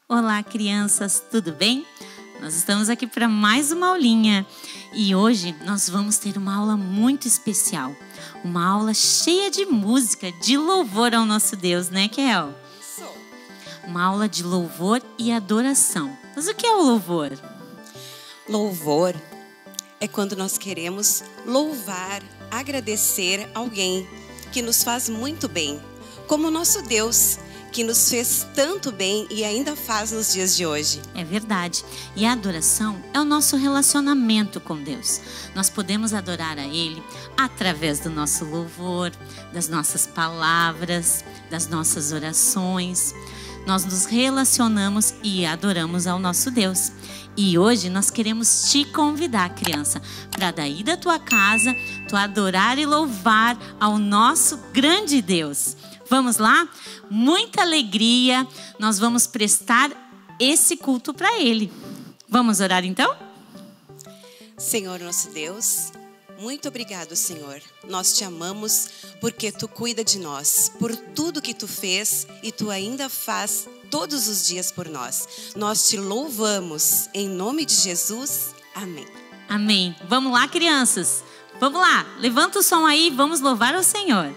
Olá, crianças, tudo bem? Nós estamos aqui para mais uma aulinha e hoje nós vamos ter uma aula muito especial. Uma aula cheia de música, de louvor ao nosso Deus, né, Kel? Isso. Uma aula de louvor e adoração. Mas o que é o louvor? Louvor é quando nós queremos louvar, agradecer alguém que nos faz muito bem, como o nosso Deus, que nos fez tanto bem e ainda faz nos dias de hoje. É verdade. E a adoração é o nosso relacionamento com Deus. Nós podemos adorar a Ele através do nosso louvor, das nossas palavras, das nossas orações. Nós nos relacionamos e adoramos ao nosso Deus. E hoje nós queremos te convidar, criança, para daí da tua casa, tu adorar e louvar ao nosso grande Deus. Vamos lá? Muita alegria, nós vamos prestar esse culto para Ele. Vamos orar então? Senhor nosso Deus, muito obrigado, Senhor. Nós te amamos porque Tu cuida de nós, por tudo que Tu fez e Tu ainda faz todos os dias por nós. Nós te louvamos, em nome de Jesus. Amém. Amém. Vamos lá, crianças. Vamos lá, levanta o som aí, vamos louvar ao Senhor.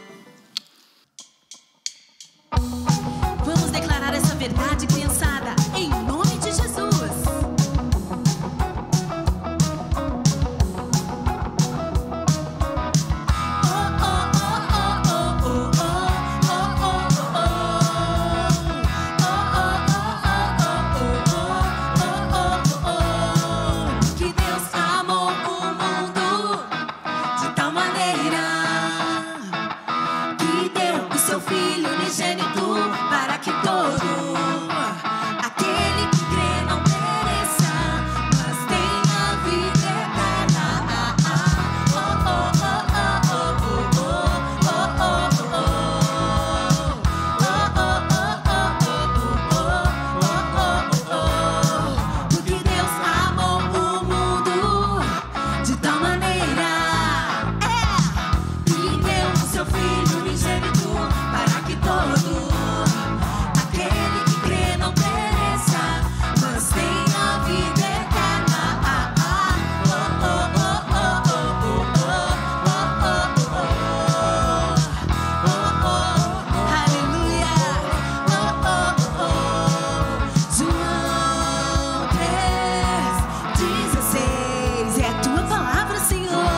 Vamos declarar essa verdade, criançada, em nome de Jesus. Que Deus amou o mundo de tal maneira que deu o seu Filho unigênito para que todo aquele que crê não pereça, mas tenha vida eterna. Porque Deus amou o mundo de tal maneira que deu o seu Filho unigênito para que todo aquele que crê não pereça, mas tenha vida eterna. Aleluia. João 3,16 é a tua palavra, Senhor.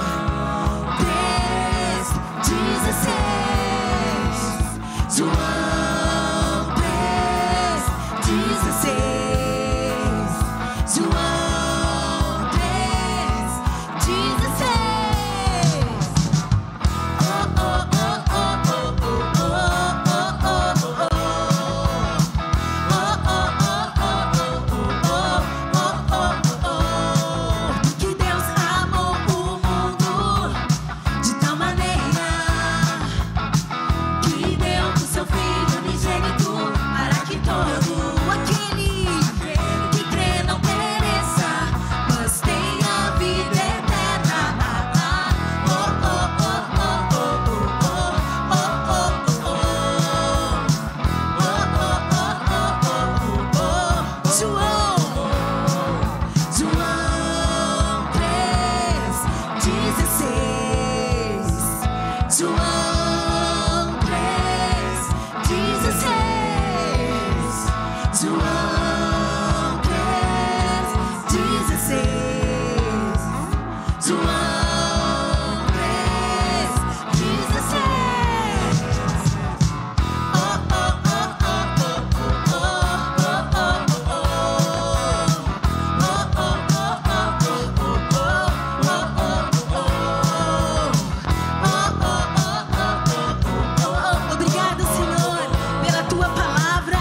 3,16. João 3,16. João 3,16. Que Deus amou o mundo de tal maneira que deu o seu Filho unigênito para que todo aquele que crê não pereça, mas tenha vida eterna. João 3,16. João 3,16. João 3,16. João 3,16. Obrigado, Senhor, pela tua palavra.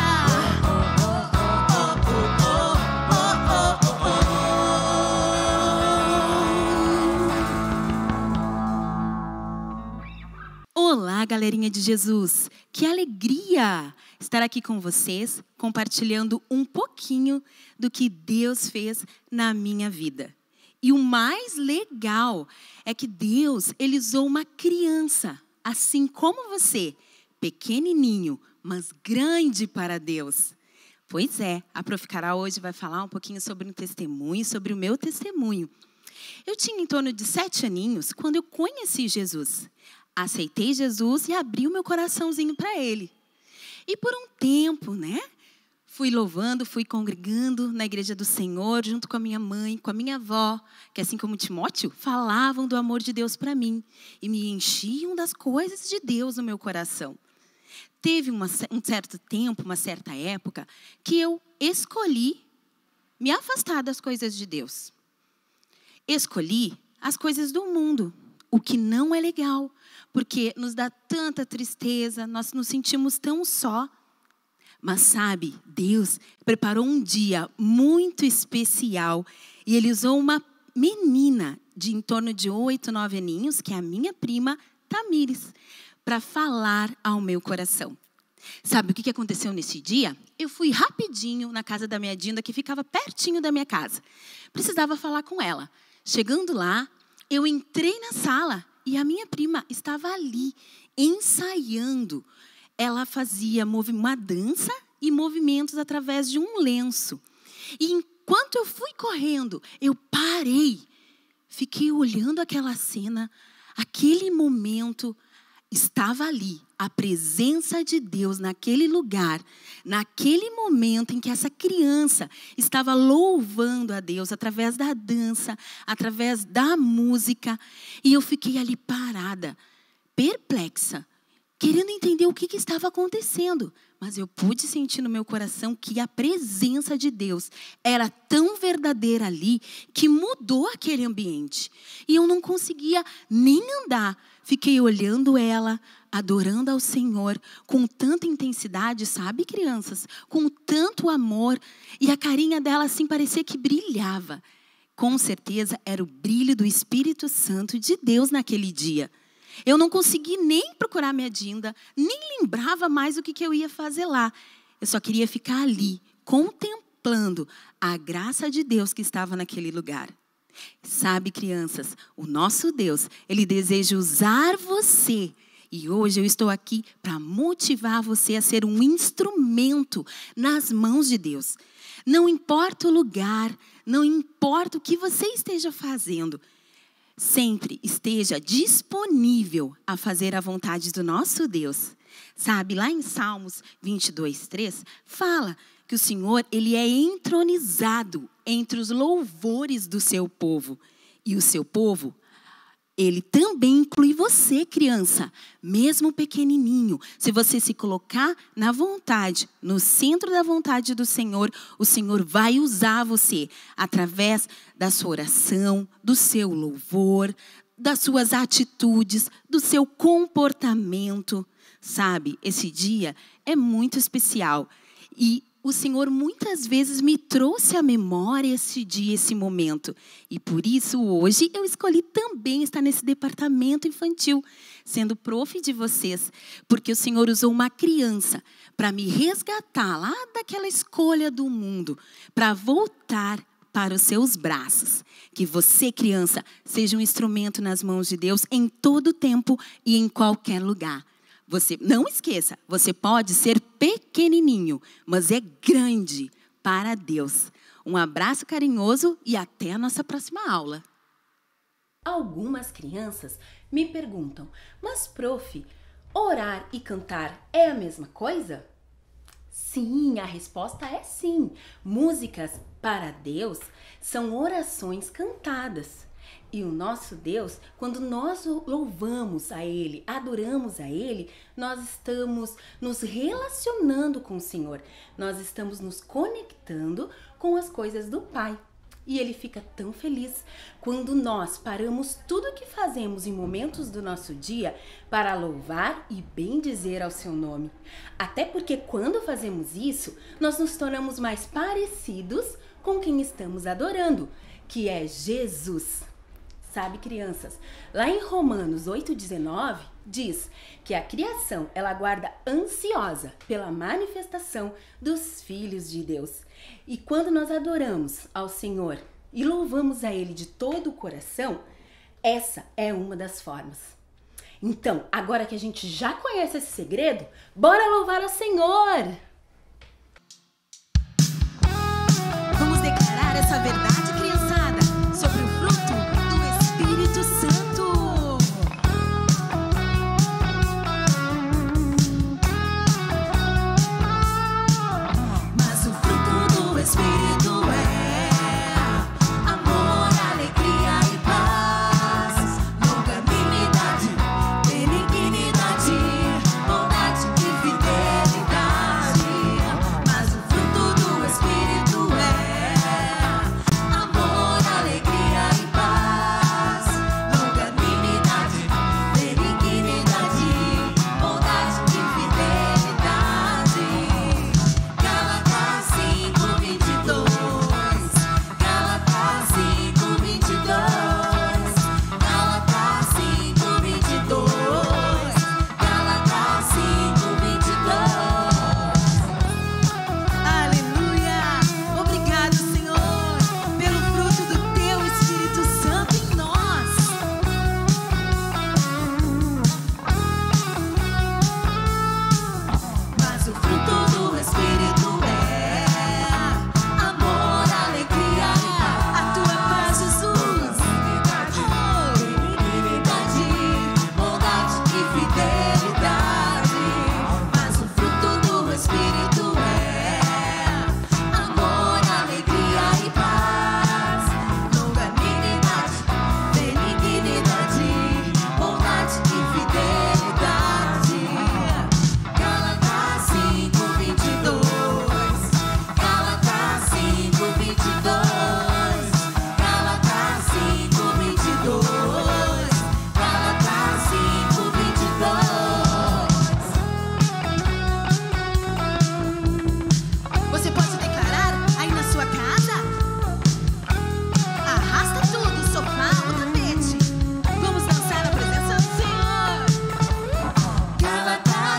Olá, galerinha de Jesus. Que alegria estar aqui com vocês, compartilhando um pouquinho do que Deus fez na minha vida. E o mais legal é que Deus, Ele usou uma criança, assim como você, pequenininho, mas grande para Deus. Pois é, a Prof. Carol hoje vai falar um pouquinho sobre um testemunho, sobre o meu testemunho. Eu tinha em torno de 7 aninhos quando eu conheci Jesus. Aceitei Jesus e abri o meu coraçãozinho para Ele. E por um tempo, fui louvando, fui congregando na igreja do Senhor, junto com a minha mãe, com a minha avó, que assim como Timóteo, falavam do amor de Deus para mim e me enchiam das coisas de Deus no meu coração. Teve um certo tempo, uma certa época, que eu escolhi me afastar das coisas de Deus. Escolhi as coisas do mundo, o que não é legal, porque nos dá tanta tristeza, nós nos sentimos tão só. Mas sabe, Deus preparou um dia muito especial e Ele usou uma menina de em torno de 8, 9 aninhos, que é a minha prima Tamires, para falar ao meu coração. Sabe o que aconteceu nesse dia? Eu fui rapidinho na casa da minha Dinda, que ficava pertinho da minha casa. Precisava falar com ela. Chegando lá, eu entrei na sala e a minha prima estava ali, ensaiando. Ela fazia uma dança e movimentos através de um lenço. E enquanto eu fui correndo, eu parei. Fiquei olhando aquela cena, aquele momento. Estava ali, a presença de Deus naquele lugar, naquele momento em que essa criança estava louvando a Deus através da dança, através da música. E eu fiquei ali parada, perplexa, querendo entender o que estava acontecendo. Mas eu pude sentir no meu coração que a presença de Deus era tão verdadeira ali que mudou aquele ambiente. E eu não conseguia nem andar. Fiquei olhando ela, adorando ao Senhor com tanta intensidade, sabe, crianças? Com tanto amor. E a carinha dela assim parecia que brilhava. Com certeza era o brilho do Espírito Santo de Deus naquele dia. Eu não consegui nem procurar minha Dinda, nem lembrava mais o que eu ia fazer lá. Eu só queria ficar ali, contemplando a graça de Deus que estava naquele lugar. Sabe, crianças, o nosso Deus, Ele deseja usar você. E hoje eu estou aqui para motivar você a ser um instrumento nas mãos de Deus. Não importa o lugar, não importa o que você esteja fazendo. Sempre esteja disponível a fazer a vontade do nosso Deus. Sabe, lá em Salmos 22:3, fala que o Senhor, Ele é entronizado entre os louvores do seu povo. E o seu povo, Ele também inclui você, criança, mesmo pequenininho. Se você se colocar na vontade, no centro da vontade do Senhor, o Senhor vai usar você através da sua oração, do seu louvor, das suas atitudes, do seu comportamento. Sabe, esse dia é muito especial. E o Senhor muitas vezes me trouxe à memória esse dia, esse momento. E por isso hoje eu escolhi também estar nesse departamento infantil, sendo prof de vocês. Porque o Senhor usou uma criança para me resgatar lá daquela escolha do mundo, para voltar para os seus braços. Que você, criança, seja um instrumento nas mãos de Deus em todo tempo e em qualquer lugar. Você não esqueça, você pode ser pequenininho, mas é grande para Deus. Um abraço carinhoso e até a nossa próxima aula. Algumas crianças me perguntam, mas prof, orar e cantar é a mesma coisa? Sim, a resposta é sim. Músicas para Deus são orações cantadas. E o nosso Deus, quando nós louvamos a Ele, adoramos a Ele, nós estamos nos relacionando com o Senhor. Nós estamos nos conectando com as coisas do Pai. E Ele fica tão feliz quando nós paramos tudo o que fazemos em momentos do nosso dia para louvar e bendizer ao seu nome. Até porque quando fazemos isso, nós nos tornamos mais parecidos com quem estamos adorando, que é Jesus. Sabe, crianças, lá em Romanos 8,19, diz que a criação, ela aguarda ansiosa pela manifestação dos filhos de Deus. E quando nós adoramos ao Senhor e louvamos a Ele de todo o coração, essa é uma das formas. Então, agora que a gente já conhece esse segredo, bora louvar ao Senhor! verdade, criançada, sobre o fruto do Espírito Santo. Mas o fruto do Espírito é amor, alegria e paz, longanimidade, benignidade, bondade e fidelidade. Mas o fruto do Espírito é amor, alegria e paz, longanimidade, benignidade, bondade e fidelidade. Gálatas 5:22, Gálatas 5:22, Gálatas 5:22, Gálatas 5:22. Aleluia! Obrigado, Senhor, pelo fruto do Teu Espírito Santo em nós. Mas o fruto do Espírito é amor, alegria e paz. A Tua paz, Jesus. Benignidade, bondade e fidelidade. Mas o fruto do Espírito é amor, alegria e paz, longanimidade, benignidade, bondade e fidelidade. Gálatas 5:22, Gálatas 5:22, Gálatas 5:22, Gálatas 5:22. Você pode declarar aí na sua casa? Arrasta tudo, o sofá, o tapete. Vamos dançar na presença do Senhor. Gálatas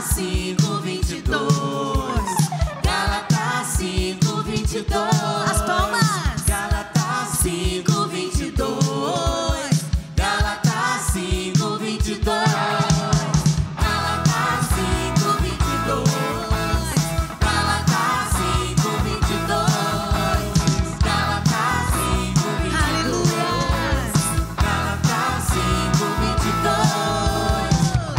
5:22, Gálatas 5:22. As palmas. Gálatas 5:22, Gálatas 5:22. Gálatas 5:22, Gálatas 5:22, Gálatas 5:22. Aleluia! Gálatas 5:22.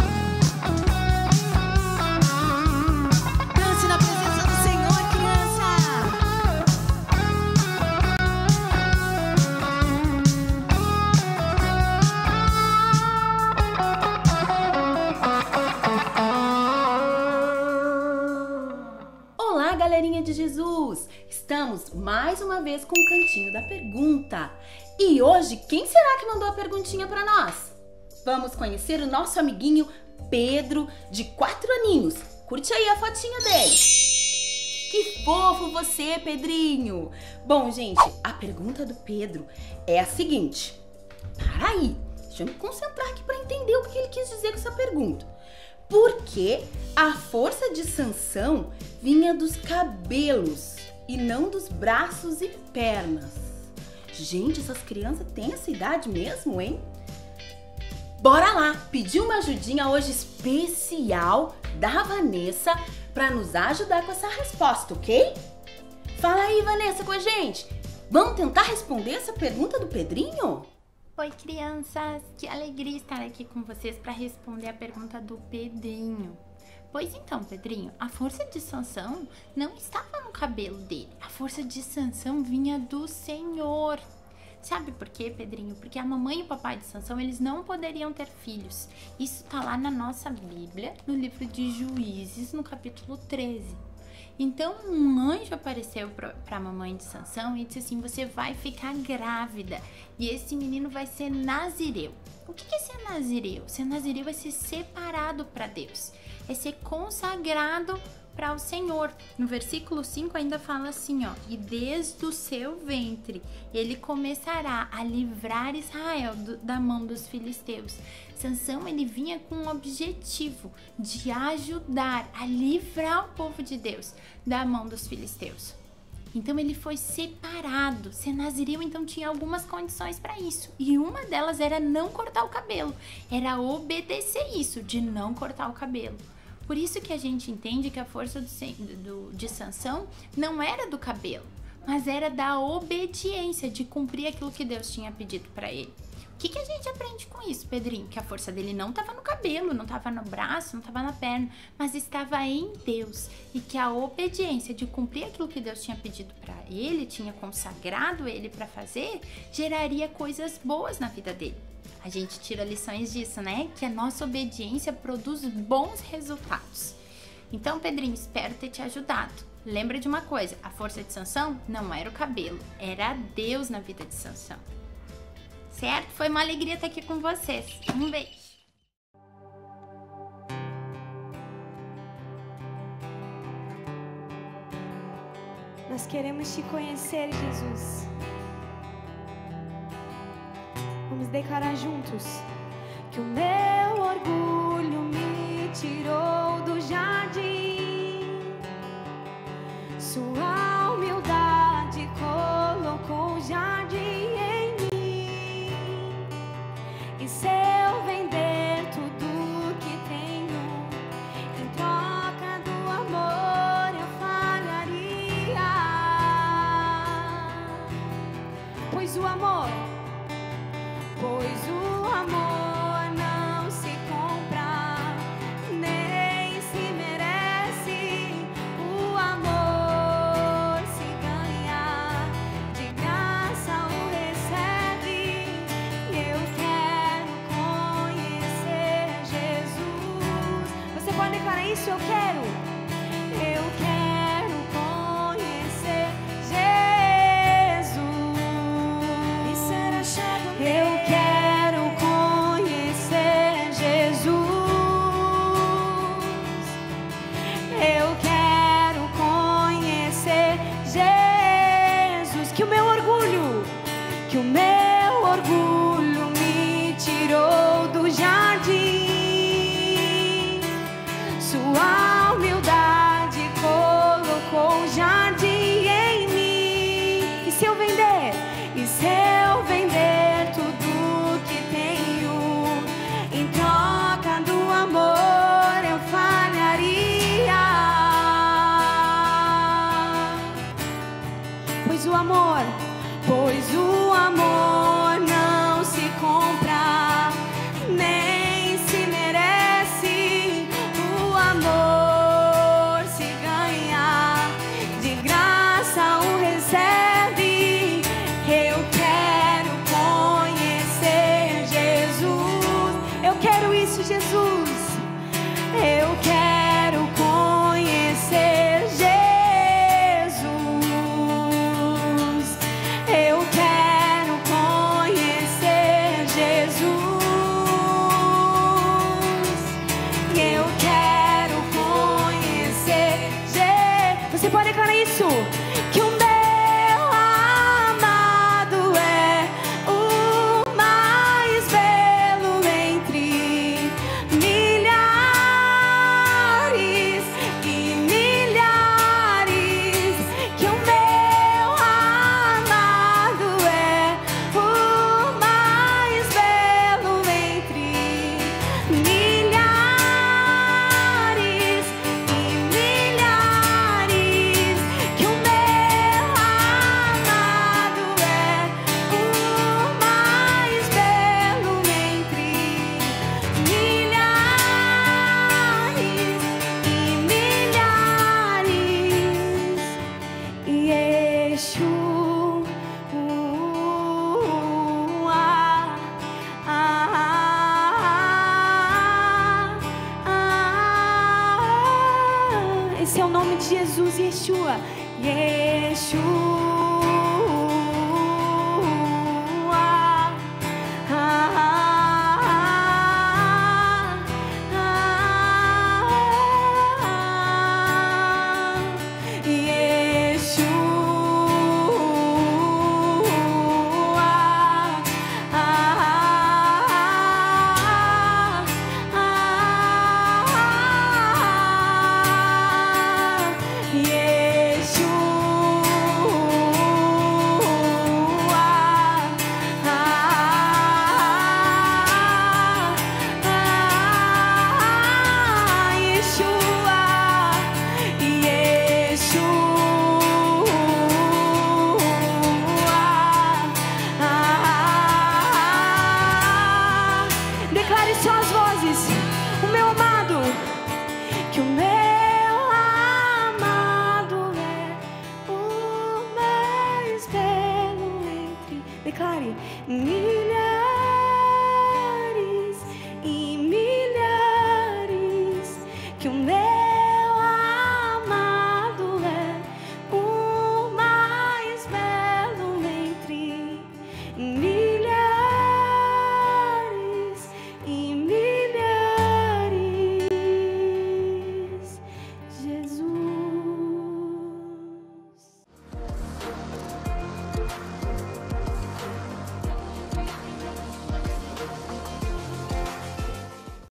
Dance na presença do Senhor, criança. Olá, galerinha de Jesus! Estamos mais uma vez com o Cantinho da Pergunta. E hoje, quem será que mandou a perguntinha para nós? Vamos conhecer o nosso amiguinho Pedro, de 4 aninhos. Curte aí a fotinha dele. Que fofo você, Pedrinho! Bom, gente, a pergunta do Pedro é a seguinte. Para aí, deixa eu me concentrar aqui para entender o que ele quis dizer com essa pergunta. Por que a força de Sansão vinha dos cabelos e não dos braços e pernas? Gente, essas crianças têm essa idade mesmo, hein? Bora lá, pedir uma ajudinha hoje especial da Vanessa para nos ajudar com essa resposta, ok? Fala aí, Vanessa, com a gente. Vamos tentar responder essa pergunta do Pedrinho? Oi, crianças! Que alegria estar aqui com vocês para responder a pergunta do Pedrinho. Pois então, Pedrinho, a força de Sansão não estava no cabelo dele. A força de Sansão vinha do Senhor. Sabe por quê, Pedrinho? Porque a mamãe e o papai de Sansão, eles não poderiam ter filhos. Isso tá lá na nossa Bíblia, no livro de Juízes, no capítulo 13. Então, um anjo apareceu para a mamãe de Sansão e disse assim: você vai ficar grávida e esse menino vai ser nazireu. O que é ser nazireu? Ser nazireu é ser separado para Deus, é ser consagrado para o Senhor. No versículo 5 ainda fala assim, ó: e desde o seu ventre ele começará a livrar Israel da mão dos filisteus. Sansão, ele vinha com um objetivo de ajudar a livrar o povo de Deus da mão dos filisteus. Então ele foi separado. Ser nazireu então tinha algumas condições para isso. E uma delas era não cortar o cabelo. Era obedecer isso, de não cortar o cabelo. Por isso que a gente entende que a força de Sansão não era do cabelo. mas era da obediência, de cumprir aquilo que Deus tinha pedido para ele. O que a gente aprende com isso, Pedrinho? Que a força dele não estava no cabelo, não estava no braço, não estava na perna, mas estava em Deus. E que a obediência de cumprir aquilo que Deus tinha pedido para ele, tinha consagrado ele para fazer, geraria coisas boas na vida dele. A gente tira lições disso, né? Que a nossa obediência produz bons resultados. Então, Pedrinho, espero ter te ajudado. Lembra de uma coisa, a força de Sansão não era o cabelo, era Deus na vida de Sansão. Certo? Foi uma alegria estar aqui com vocês. Um beijo. Nós queremos te conhecer, Jesus. Vamos declarar juntos que o meu orgulho me tirou do jardim. Sua humildade colocou o jardim em mim. E se eu vender tudo que tenho em troca do amor, eu falharia. Pois o amor não se compra, nem se merece. O amor se ganha, de graça o recebe. Eu quero conhecer Jesus. Você pode declarar isso? Eu quero conhecer Jesus e ser achado nele. Que o meu orgulho me tirou do jardim. Sua humildade colocou o jardim em mim. E se eu vender tudo que tenho em troca do amor, eu falharia. Pois o amor não se compra, nem se merece. O amor se ganha, de graça o recebe. Eu quero conhecer Jesus. Eu quero isso, Jesus. Eu quero conhecer Jesus. Eu quero conhecer Jesus. Eu quero conhecer Jesus. Você pode declarar isso? Que o meu amado é o mais belo entre milhares e milhares. Que o meu amado é o mais belo entre milhares e milhares. Que o meu amado é o mais belo entre milhares e milhares. E esse é o nome de Jesus, Yeshua. Yeshua.